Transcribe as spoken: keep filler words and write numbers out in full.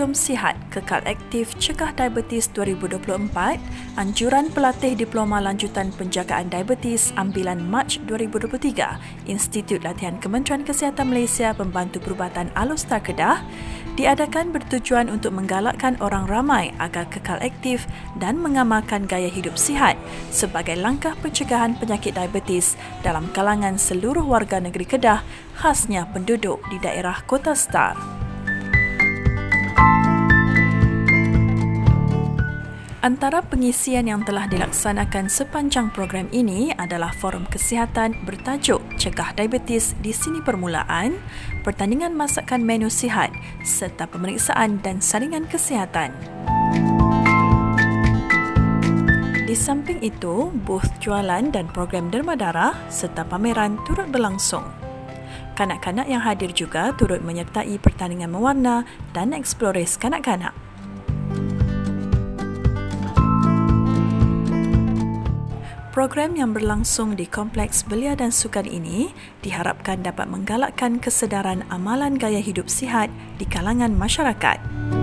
Kurikulum Sihat Kekal Aktif Cegah Diabetes dua ribu dua puluh empat, Anjuran Pelatih Diploma Lanjutan Penjagaan Diabetes Ambilan Mac dua ribu dua puluh tiga, Institut Latihan Kementerian Kesihatan Malaysia Pembantu Perubatan Alor-Star Kedah, diadakan bertujuan untuk menggalakkan orang ramai agar kekal aktif dan mengamalkan gaya hidup sihat sebagai langkah pencegahan penyakit diabetes dalam kalangan seluruh warga negeri Kedah, khasnya penduduk di daerah Kota Star. Antara pengisian yang telah dilaksanakan sepanjang program ini adalah forum kesihatan bertajuk Cegah Diabetes di Sini Permulaan, pertandingan masakan menu sihat serta pemeriksaan dan saringan kesihatan. Di samping itu, booth jualan dan program derma darah serta pameran turut berlangsung. Kanak-kanak yang hadir juga turut menyertai pertandingan mewarna dan eksplorasi kanak-kanak. Program yang berlangsung di Kompleks Belia dan Sukan ini diharapkan dapat menggalakkan kesedaran amalan gaya hidup sihat di kalangan masyarakat.